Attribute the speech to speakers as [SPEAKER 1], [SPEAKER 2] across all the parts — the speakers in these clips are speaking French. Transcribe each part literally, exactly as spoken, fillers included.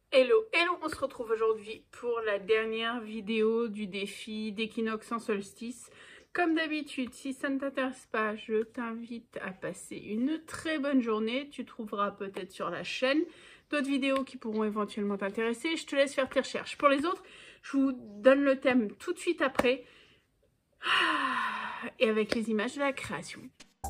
[SPEAKER 1] Hello, hello, on se retrouve aujourd'hui pour la dernière vidéo du défi d'équinoxe en solstice. Comme d'habitude, si ça ne t'intéresse pas, je t'invite à passer une très bonne journée. Tu trouveras peut-être sur la chaîne d'autres vidéos qui pourront éventuellement t'intéresser. Je te laisse faire tes recherches. Pour les autres, je vous donne le thème tout de suite après et avec les images de la création.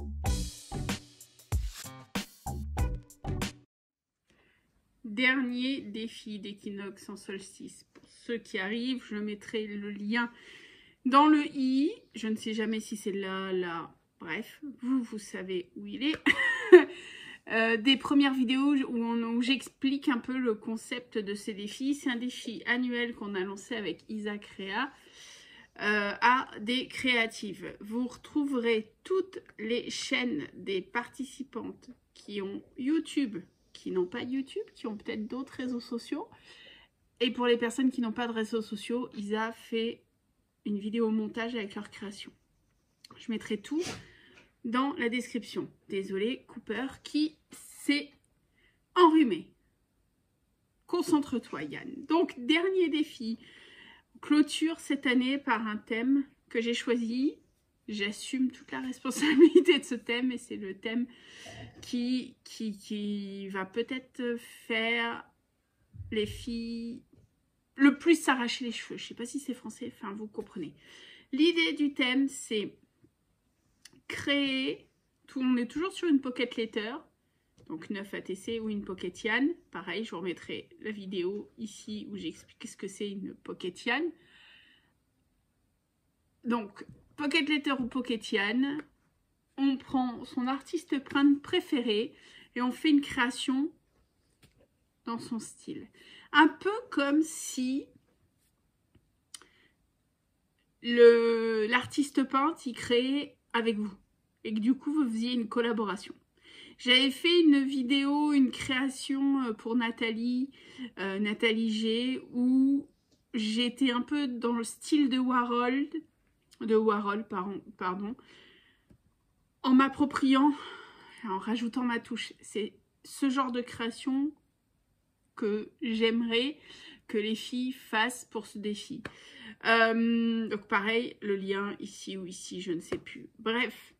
[SPEAKER 1] Dernier défi d'équinoxe en solstice. Pour ceux qui arrivent, je mettrai le lien dans le i. Je ne sais jamais si c'est là, là. Bref, vous, vous savez où il est. euh, des premières vidéos où, où j'explique un peu le concept de ces défis. C'est un défi annuel qu'on a lancé avec Isa Créa euh, à des créatives. Vous retrouverez toutes les chaînes des participantes qui ont YouTube, qui n'ont pas YouTube, qui ont peut-être d'autres réseaux sociaux. Et pour les personnes qui n'ont pas de réseaux sociaux, Isa fait une vidéo montage avec leur création. Je mettrai tout dans la description. Désolée, Cooper, qui s'est enrhumé. Concentre-toi, Yann. Donc, dernier défi. Clôture cette année par un thème que j'ai choisi. J'assume toute la responsabilité de ce thème et c'est le thème qui, qui, qui va peut-être faire les filles le plus s'arracher les cheveux. Je ne sais pas si c'est français, enfin vous comprenez. L'idée du thème, c'est créer, tout, on est toujours sur une pocket letter, donc neuf A T C ou une pocket Yann. Pareil, je vous remettrai la vidéo ici où j'explique ce que c'est une pocket Yann. Donc, pocket letter ou pocket Yann, on prend son artiste préféré et on fait une création dans son style. Un peu comme si l'artiste peintre il créait avec vous et que du coup vous faisiez une collaboration. J'avais fait une vidéo, une création pour Nathalie, euh, Nathalie G, où j'étais un peu dans le style de Warhol, de Warhol pardon, pardon en m'appropriant, en rajoutant ma touche. C'est ce genre de création que j'aimerais que les filles fassent pour ce défi. Euh, donc pareil, le lien ici ou ici, je ne sais plus. Bref.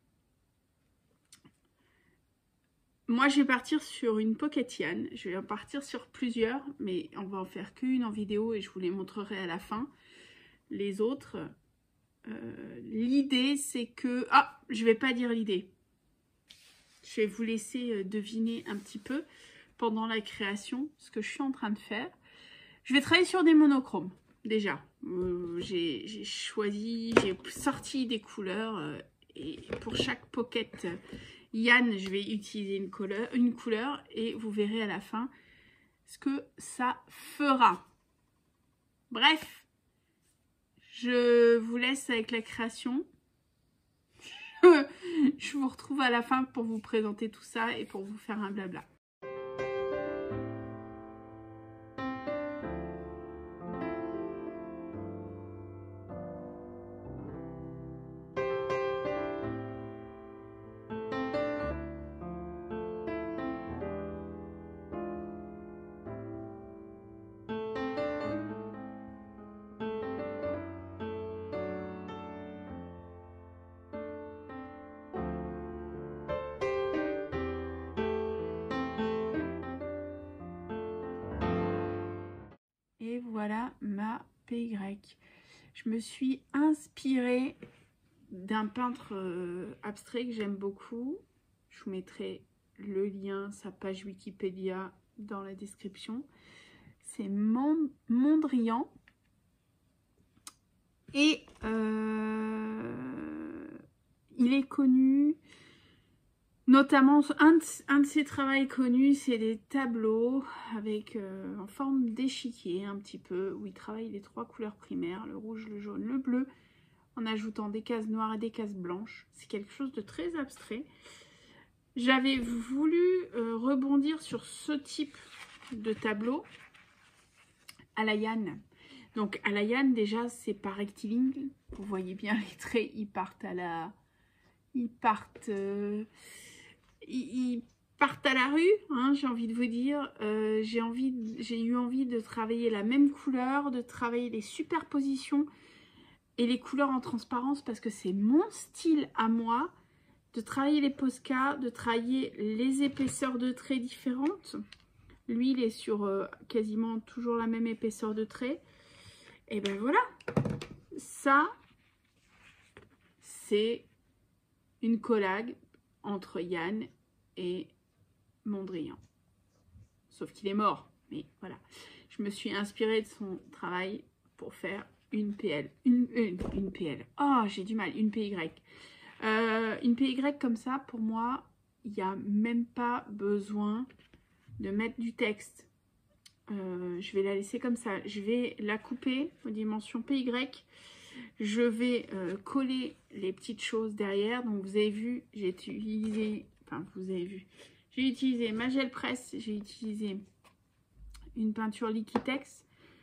[SPEAKER 1] Moi, je vais partir sur une pocket Yann. Je vais en partir sur plusieurs, mais on va en faire qu'une en vidéo et je vous les montrerai à la fin. Les autres, euh, l'idée, c'est que... Ah, je vais pas dire l'idée. Je vais vous laisser deviner un petit peu pendant la création ce que je suis en train de faire. Je vais travailler sur des monochromes, déjà. Euh, j'ai choisi, j'ai sorti des couleurs euh, et pour chaque pocket Yann, je vais utiliser une couleur, une couleur et vous verrez à la fin ce que ça fera. Bref, je vous laisse avec la création. Je vous retrouve à la fin pour vous présenter tout ça et pour vous faire un blabla. Et voilà ma P Y. Je me suis inspirée d'un peintre euh, abstrait que j'aime beaucoup. Je vous mettrai le lien, sa page Wikipédia dans la description. C'est Mondrian. Et euh, il est connu, notamment, un de, un de ses travaux connus, c'est des tableaux avec euh, en forme d'échiquier un petit peu, où il travaille les trois couleurs primaires, le rouge, le jaune, le bleu, en ajoutant des cases noires et des cases blanches. C'est quelque chose de très abstrait. J'avais voulu euh, rebondir sur ce type de tableau à la Yann. Donc à la Yann, déjà, c'est pas rectiligne. Vous voyez bien les traits, ils partent à la... Ils partent... Euh... Ils, ils partent à la rue, hein, j'ai envie de vous dire. Euh, j'ai envie, j'ai eu envie de travailler la même couleur, de travailler les superpositions et les couleurs en transparence parce que c'est mon style à moi, de travailler les Posca, de travailler les épaisseurs de traits différentes. Lui, il est sur euh, quasiment toujours la même épaisseur de trait. Et ben voilà, ça, c'est une collab entre Yann et Mondrian. Sauf qu'il est mort, mais voilà. Je me suis inspirée de son travail pour faire une P L. Une, une, une P L. Oh, j'ai du mal, une P Y. Euh, une P Y comme ça, pour moi, il n'y a même pas besoin de mettre du texte. Euh, je vais la laisser comme ça. Je vais la couper aux dimensions P Y. Je vais euh, coller les petites choses derrière. Donc vous avez vu, j'ai utilisé, enfin vous avez vu, j'ai utilisé ma gel presse, j'ai utilisé une peinture Liquitex.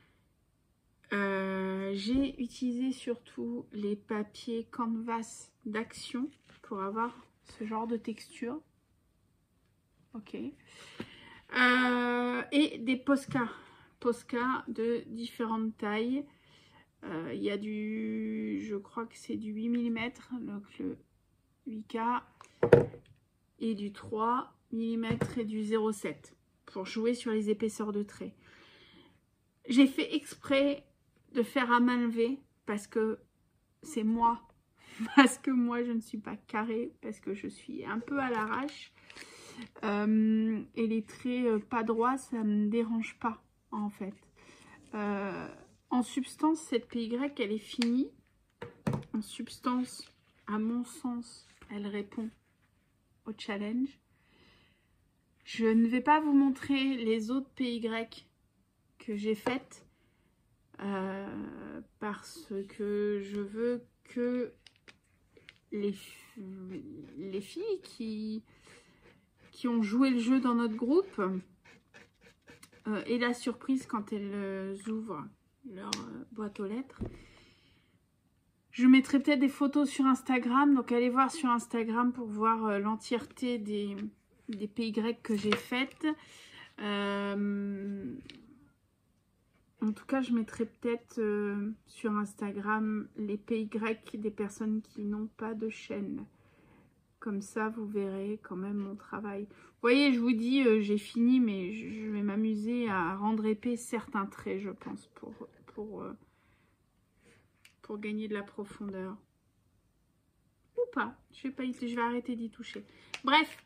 [SPEAKER 1] Euh, j'ai utilisé surtout les papiers canvas d'Action pour avoir ce genre de texture. Ok. Euh, et des Posca. Posca de différentes tailles. Il euh, y a du, je crois que c'est du huit millimètres, donc le huit K, et du trois millimètres et du zéro virgule sept pour jouer sur les épaisseurs de traits. J'ai fait exprès de faire à main levée parce que c'est moi, parce que moi je ne suis pas carrée, parce que je suis un peu à l'arrache. Euh, et les traits euh, pas droits, ça ne me dérange pas en fait. Euh, en substance, cette P Y, elle est finie. En substance, à mon sens, elle répond au challenge. Je ne vais pas vous montrer les autres P Y que j'ai faites euh, parce que je veux que les, les filles qui, qui ont joué le jeu dans notre groupe euh, aient la surprise quand elles euh, ouvrent leur euh, boîte aux lettres. Je mettrai peut-être des photos sur Instagram, donc allez voir sur Instagram pour voir euh, l'entièreté des, des P Y que j'ai faites. Euh, en tout cas, je mettrai peut-être euh, sur Instagram les P Y des personnes qui n'ont pas de chaîne. Comme ça, vous verrez quand même mon travail. Vous voyez, je vous dis, euh, j'ai fini, mais je, je vais m'amuser à rendre épais certains traits, je pense, pour... pour euh, pour gagner de la profondeur. Ou pas. Je vais, pas y, je vais arrêter d'y toucher. Bref.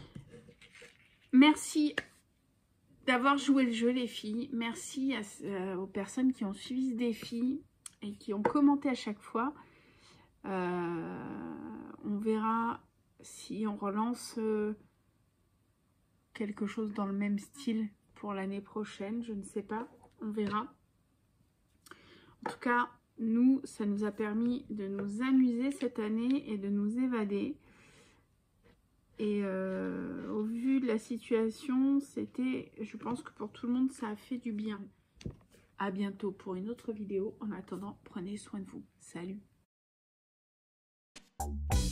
[SPEAKER 1] Merci d'avoir joué le jeu, les filles. Merci à, euh, aux personnes qui ont suivi ce défi et qui ont commenté à chaque fois. Euh, on verra si on relance euh, quelque chose dans le même style pour l'année prochaine. Je ne sais pas. On verra. En tout cas, nous, ça nous a permis de nous amuser cette année et de nous évader. Et euh, au vu de la situation, c'était, je pense que pour tout le monde, ça a fait du bien. À bientôt pour une autre vidéo. En attendant, prenez soin de vous. Salut!